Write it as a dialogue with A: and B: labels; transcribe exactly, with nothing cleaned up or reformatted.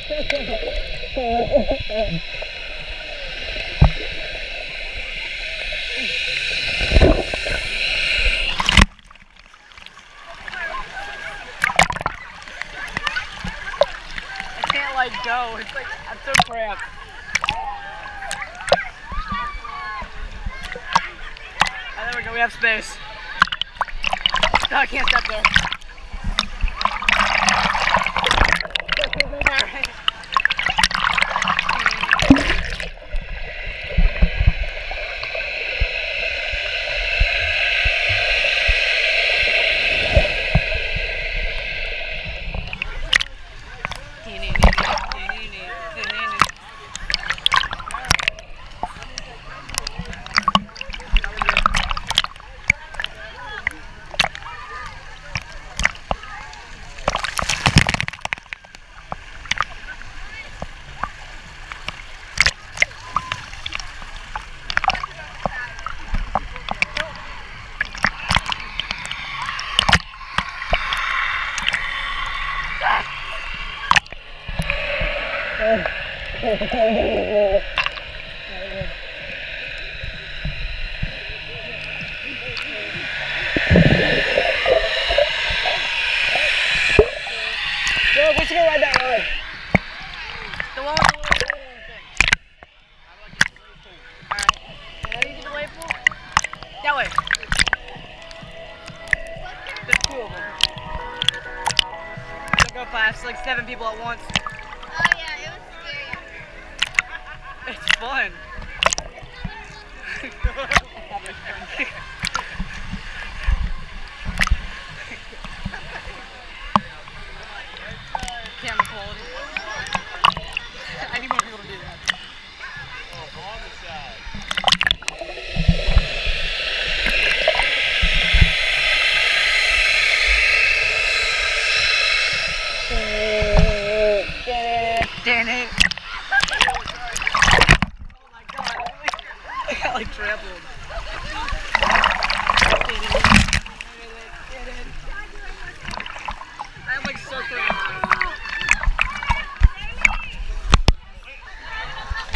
A: Like go, it's like I'm so cramped. Oh, there we go, we have space. No, I can't step there. Alright. Look, we should go ride that way. The one with the little thing. Alright. How do you get the wave pool? That way. There's two of them. Don't go fast, it's like seven people at once.
B: Oh yeah, it was scary.
A: It's fun. Camera quality. I need more people to do that.
C: Oh, on the side.
A: Damn it. Oh my god. I got like trampled.